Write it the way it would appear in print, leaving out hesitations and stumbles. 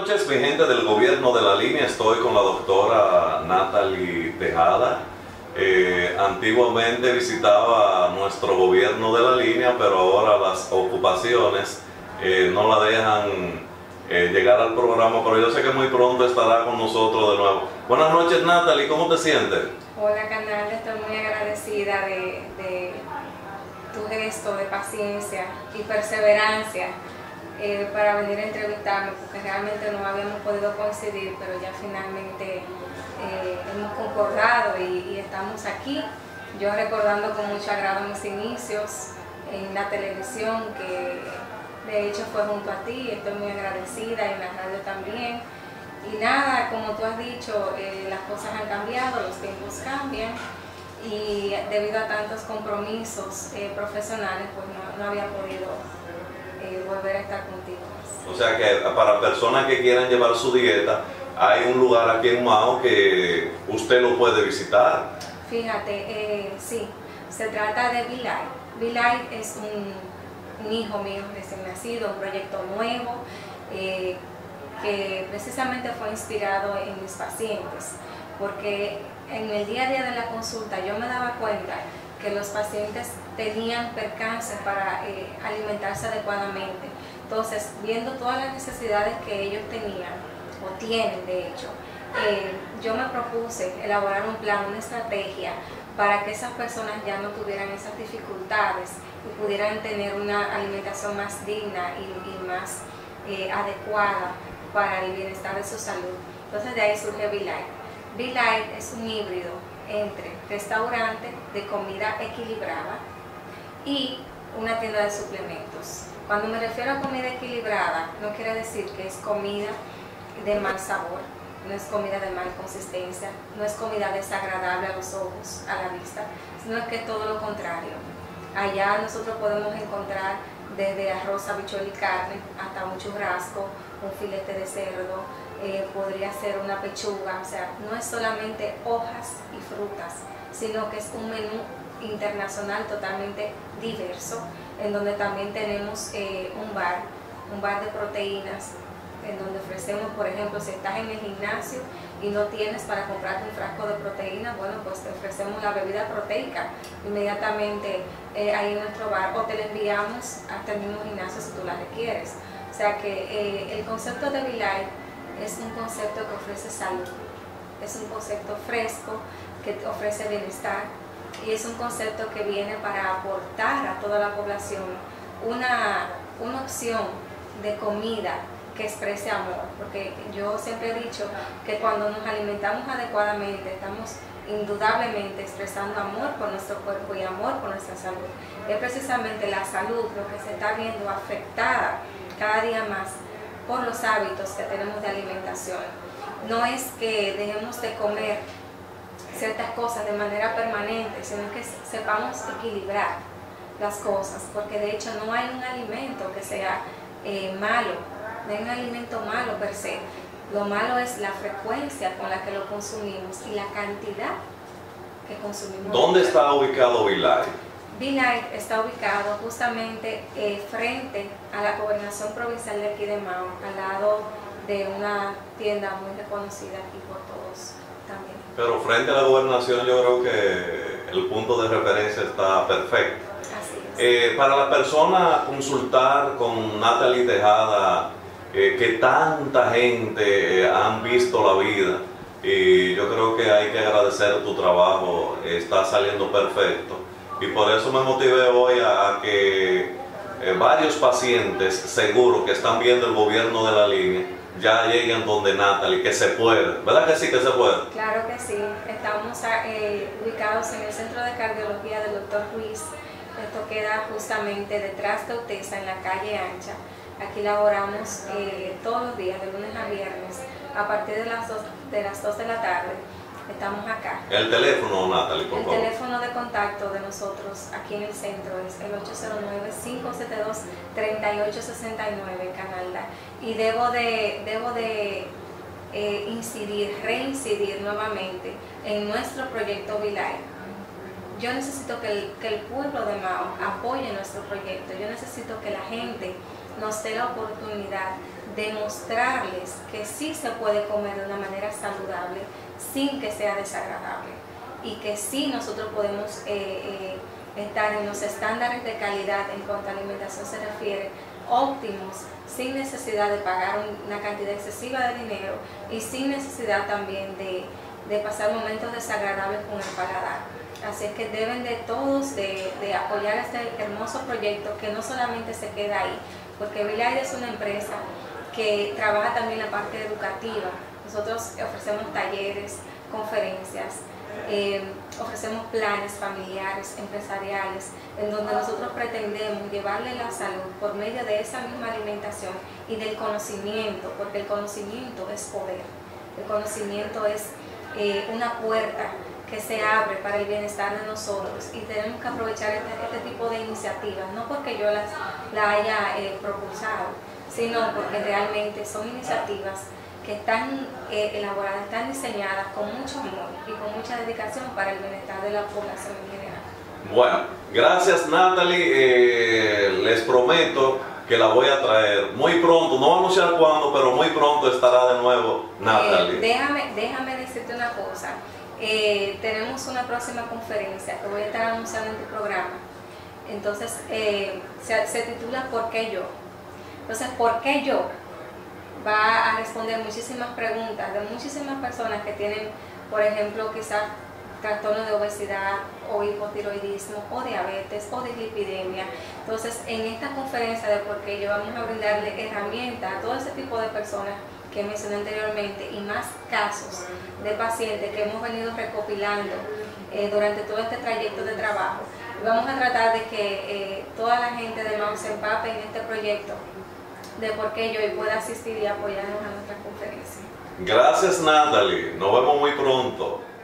noches, mi gente del gobierno de la línea. Estoy con la doctora Natalie Tejada. Antiguamente visitaba nuestro gobierno de la línea, pero ahora las ocupaciones no la dejan llegar al programa, pero yo sé que muy pronto estará con nosotros de nuevo. Buenas noches, Natalie, ¿cómo te sientes? Hola, canal, estoy muy agradecida de tu gesto de paciencia y perseverancia para venir a entrevistarme, porque realmente no habíamos podido coincidir, pero ya finalmente hemos concordado y estamos aquí. Yo recordando con mucho agrado mis inicios en la televisión, que de hecho fue junto a ti, estoy muy agradecida, en la radio también. Y nada, como tú has dicho, las cosas han cambiado, los tiempos cambian, y debido a tantos compromisos profesionales, pues no había podido volver a estar contigo más. O sea que para personas que quieran llevar su dieta, hay un lugar aquí en Mao que usted lo puede visitar. Fíjate, sí, se trata de Be Light. Be Light es un hijo mío recién nacido, un proyecto nuevo, que precisamente fue inspirado en mis pacientes, porque en el día a día de la consulta yo me daba cuenta que los pacientes tenían percances para alimentarse adecuadamente. Entonces, viendo todas las necesidades que ellos tenían, o tienen de hecho, yo me propuse elaborar un plan, una estrategia para que esas personas ya no tuvieran esas dificultades y pudieran tener una alimentación más digna y más adecuada para el bienestar de su salud. Entonces de ahí surge Be Light. Be Light es un híbrido entre restaurante de comida equilibrada y una tienda de suplementos. Cuando me refiero a comida equilibrada, no quiere decir que es comida de mal sabor, no es comida de mala consistencia, no es comida desagradable a los ojos, a la vista, sino es que todo lo contrario. Allá nosotros podemos encontrar desde arroz, habichuela y carne hasta un churrasco, un filete de cerdo, podría ser una pechuga. O sea, no es solamente hojas y frutas, sino que es un menú internacional totalmente diverso, en donde también tenemos un bar de proteínas, en donde ofrecemos, por ejemplo, si estás en el gimnasio y no tienes para comprarte un frasco de proteína, bueno, pues te ofrecemos la bebida proteica inmediatamente ahí en nuestro bar, o te la enviamos hasta el mismo gimnasio si tú la requieres. O sea que el concepto de Be Light es un concepto que ofrece salud, es un concepto fresco que te ofrece bienestar, y es un concepto que viene para aportar a toda la población una opción de comida que exprese amor, porque yo siempre he dicho que cuando nos alimentamos adecuadamente estamos indudablemente expresando amor por nuestro cuerpo y amor por nuestra salud. Es precisamente la salud lo que se está viendo afectada cada día más por los hábitos que tenemos de alimentación. No es que dejemos de comer ciertas cosas de manera permanente, sino que sepamos equilibrar las cosas, porque de hecho no hay un alimento que sea malo. No hay un alimento malo per se. Lo malo es la frecuencia con la que lo consumimos y la cantidad que consumimos. ¿Dónde está ubicado Be Light? Be Light está ubicado justamente frente a la gobernación provincial de aquí de Mao, al lado de una tienda muy reconocida aquí por todos también. Pero frente a la gobernación yo creo que el punto de referencia está perfecto. Así es. Para la persona consultar con Natalie Tejada, que tanta gente han visto la vida, y yo creo que hay que agradecer tu trabajo, está saliendo perfecto, y por eso me motivé hoy a que varios pacientes seguros que están viendo el gobierno de la línea ya lleguen donde Natalie, que se puede, ¿verdad que sí que se puede? Claro que sí, estamos ubicados en el Centro de Cardiología del Dr. Ruiz. Esto queda justamente detrás de Utesa, en la calle Ancha. Aquí laboramos todos los días, de lunes a viernes, a partir de las 2 de la tarde. Estamos acá. El teléfono, Natalie, por favor. El teléfono de contacto de nosotros aquí en el centro es el 809-572-3869, Canalda. Y debo de reincidir nuevamente en nuestro proyecto Be Light. Yo necesito que el pueblo de Mao apoye nuestro proyecto. Yo necesito que la gente nos dé la oportunidad de mostrarles que sí se puede comer de una manera saludable sin que sea desagradable y que sí nosotros podemos estar en los estándares de calidad en cuanto a alimentación se refiere óptimos, sin necesidad de pagar una cantidad excesiva de dinero y sin necesidad también de pasar momentos desagradables con el paladar. Así es que deben de todos de apoyar este hermoso proyecto que no solamente se queda ahí, porque Villaire es una empresa que trabaja también la parte educativa. Nosotros ofrecemos talleres, conferencias, ofrecemos planes familiares, empresariales, en donde nosotros pretendemos llevarle la salud por medio de esa misma alimentación y del conocimiento, porque el conocimiento es poder, el conocimiento es una puerta que se abre para el bienestar de nosotros y tenemos que aprovechar este tipo de iniciativas, no porque yo la haya propulsado, sino porque realmente son iniciativas que están elaboradas, están diseñadas con mucho amor y con mucha dedicación para el bienestar de la población en general. Bueno, gracias Natalie, les prometo que la voy a traer muy pronto, no voy a anunciar cuándo, pero muy pronto estará de nuevo Natalie. Déjame decirte una cosa, tenemos una próxima conferencia que voy a estar anunciando en tu programa, entonces se titula ¿Por qué yo? Entonces, ¿por qué yo? Va a responder muchísimas preguntas de muchísimas personas que tienen, por ejemplo, quizás trastorno de obesidad o hipotiroidismo o diabetes o dislipidemia. Entonces, en esta conferencia de por qué yo vamos a brindarle herramientas a todo ese tipo de personas que mencioné anteriormente y más casos de pacientes que hemos venido recopilando durante todo este trayecto de trabajo. Vamos a tratar de que toda la gente de MAU se empape en este proyecto de por qué yo y pueda asistir y apoyarnos a nuestra conferencia. Gracias Natalie, nos vemos muy pronto.